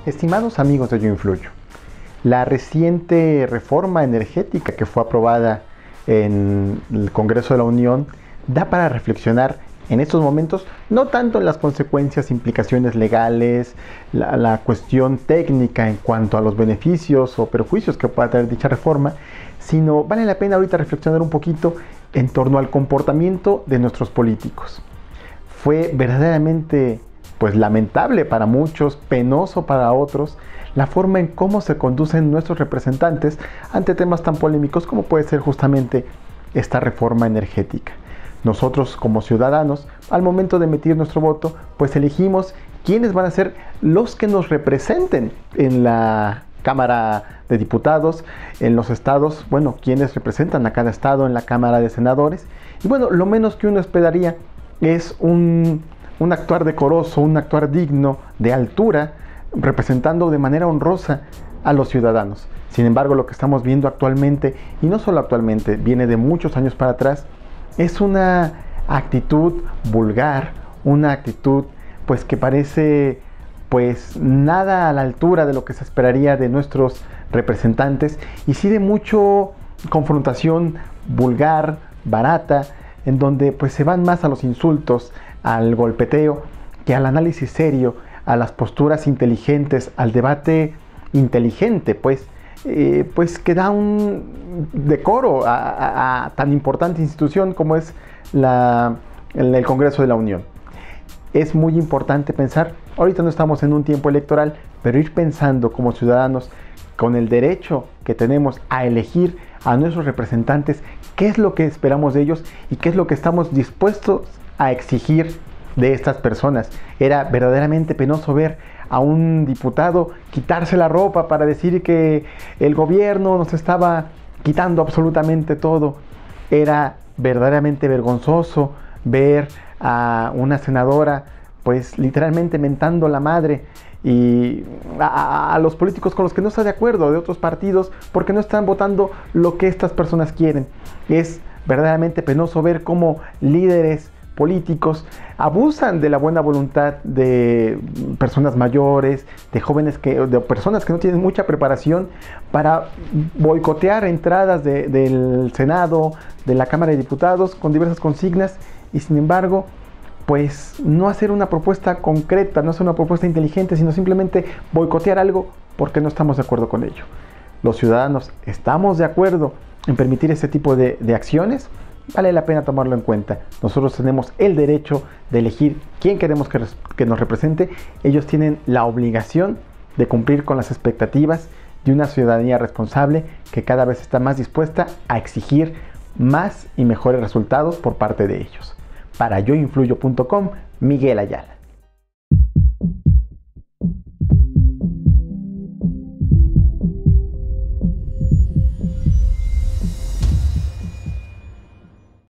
Estimados amigos de Yo Influyo, la reciente reforma energética que fue aprobada en el Congreso de la Unión da para reflexionar en estos momentos, no tanto en las consecuencias, implicaciones legales, la cuestión técnica en cuanto a los beneficios o perjuicios que pueda traer dicha reforma, sino vale la pena ahorita reflexionar un poquito en torno al comportamiento de nuestros políticos. Fue verdaderamente lamentable para muchos, penoso para otros, la forma en cómo se conducen nuestros representantes ante temas tan polémicos como puede ser justamente esta reforma energética. Nosotros como ciudadanos, al momento de emitir nuestro voto, elegimos quiénes van a ser los que nos representen en la Cámara de Diputados, en los estados, quienes representan a cada estado en la Cámara de Senadores. Y lo menos que uno esperaría es un actuar decoroso, un actuar digno, de altura, representando de manera honrosa a los ciudadanos. Sin embargo, lo que estamos viendo actualmente, y no solo actualmente, viene de muchos años para atrás, es una actitud vulgar, una actitud que parece nada a la altura de lo que se esperaría de nuestros representantes, y sí de mucho confrontación vulgar, barata, en donde se van más a los insultos, al golpeteo, que al análisis serio, a las posturas inteligentes, al debate inteligente, que da un decoro a tan importante institución como es el Congreso de la Unión. Es muy importante pensar, ahorita no estamos en un tiempo electoral, pero ir pensando como ciudadanos con el derecho que tenemos a elegir a nuestros representantes, qué es lo que esperamos de ellos y qué es lo que estamos dispuestos a exigir de estas personas. Era verdaderamente penoso ver a un diputado quitarse la ropa para decir que el gobierno nos estaba quitando absolutamente todo. Era verdaderamente vergonzoso ver a una senadora literalmente mentando la madre y a los políticos con los que no está de acuerdo, de otros partidos, porque no están votando lo que estas personas quieren. Es verdaderamente penoso ver cómo líderes políticos abusan de la buena voluntad de personas mayores, de jóvenes, de personas que no tienen mucha preparación, para boicotear entradas del Senado, de la Cámara de Diputados, con diversas consignas, y sin embargo no hacer una propuesta concreta, no hacer una propuesta inteligente, sino simplemente boicotear algo porque no estamos de acuerdo con ello. Los ciudadanos estamos de acuerdo en permitir este tipo de acciones. Vale la pena tomarlo en cuenta. Nosotros tenemos el derecho de elegir quién queremos que nos represente. Ellos tienen la obligación de cumplir con las expectativas de una ciudadanía responsable que cada vez está más dispuesta a exigir más y mejores resultados por parte de ellos. Para yoinfluyo.com, Miguel Ayala.